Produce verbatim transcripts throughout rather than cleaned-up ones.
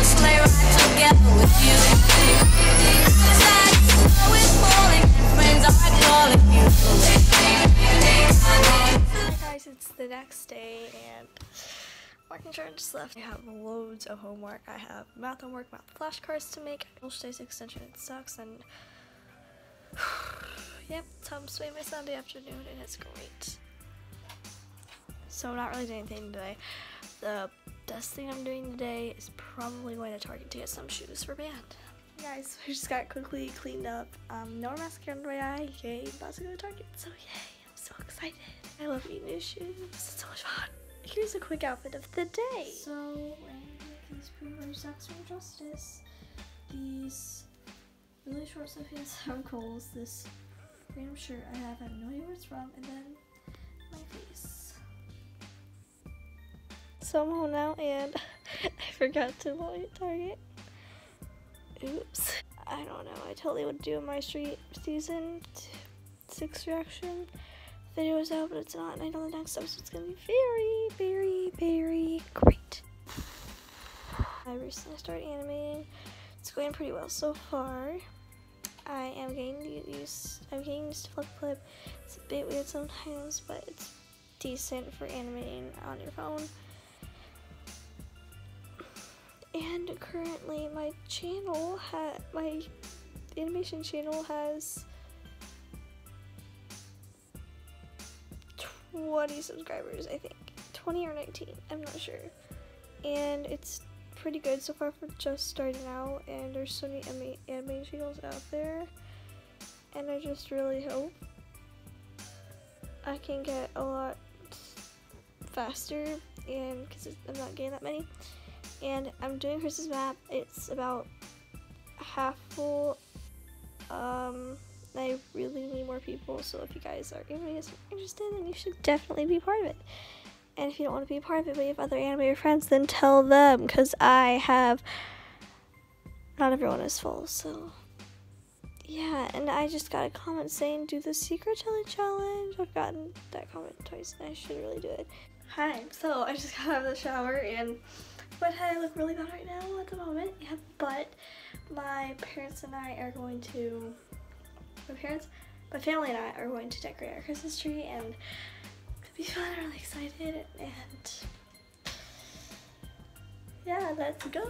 a sleigh ride together with you. Outside, the snow is falling, and friends are calling you. Hi guys, it's the next day and working short just left. I have loads of homework. I have math homework, math flashcards to make, English Days extension, it sucks, and yep, Tom swing my Sunday afternoon and it's great. So I'm not really doing anything today. The best thing I'm doing today is probably going to Target to get some shoes for band. Guys, I just got quickly cleaned up. Um, no mascara under my eye. Yay, I'm about to go to Target. So yay, I'm so excited. I love eating new shoes. It's so much fun. Here's a quick outfit of the day. So wearing these pre-wear socks from Justice. These really short stuff pants from Kohl's. This random shirt I have, I have no idea where it's from. And then my face. So I'm home now and I forgot to log at Target. Oops. I don't know. I totally would do my street season six reaction videos out, but it's not. And I know the next episode's gonna be very, very, very great. I recently started animating. It's going pretty well so far. I am getting used. I'm getting used to Flip Clip. It's a bit weird sometimes, but it's decent for animating on your phone. And currently my channel ha my animation channel has twenty subscribers, I think. twenty or nineteen, I'm not sure. And it's pretty good so far for just starting out, and there's so many anime channels out there. And I just really hope I can get a lot faster, and because I'm not getting that many. And I'm doing Chris's map. It's about half full. Um, I really need more people, so if you guys are interested, then you should definitely be part of it. And if you don't want to be a part of it, but you have other animator friends, then tell them, because I have, not everyone is full, so yeah. And I just got a comment saying, do the secret challenge challenge. I've gotten that comment twice, and I should really do it. Hi, so I just got out of the shower, and my head I look really bad right now at the moment, yeah, but my parents and I are going to, my parents, my family and I are going to decorate our Christmas tree, and it'll be fun. I'm really excited, and yeah, let's go.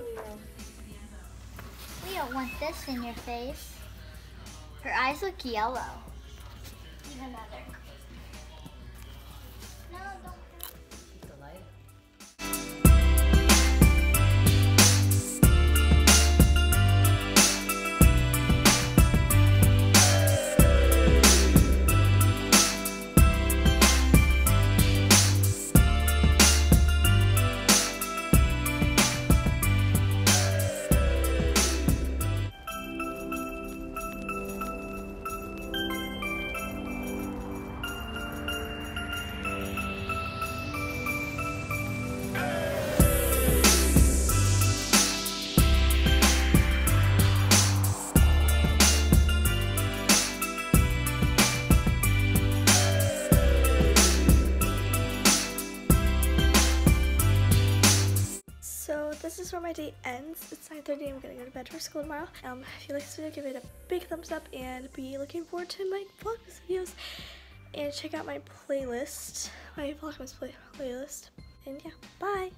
We don't want this in your face. Her eyes look yellow. And another. No, don't. This is where my day ends. It's nine thirty. I'm gonna go to bed for school tomorrow. Um, if you like this video, give it a big thumbs up and be looking forward to my Vlogmas videos. And check out my playlist, my Vlogmas play playlist. And yeah, bye.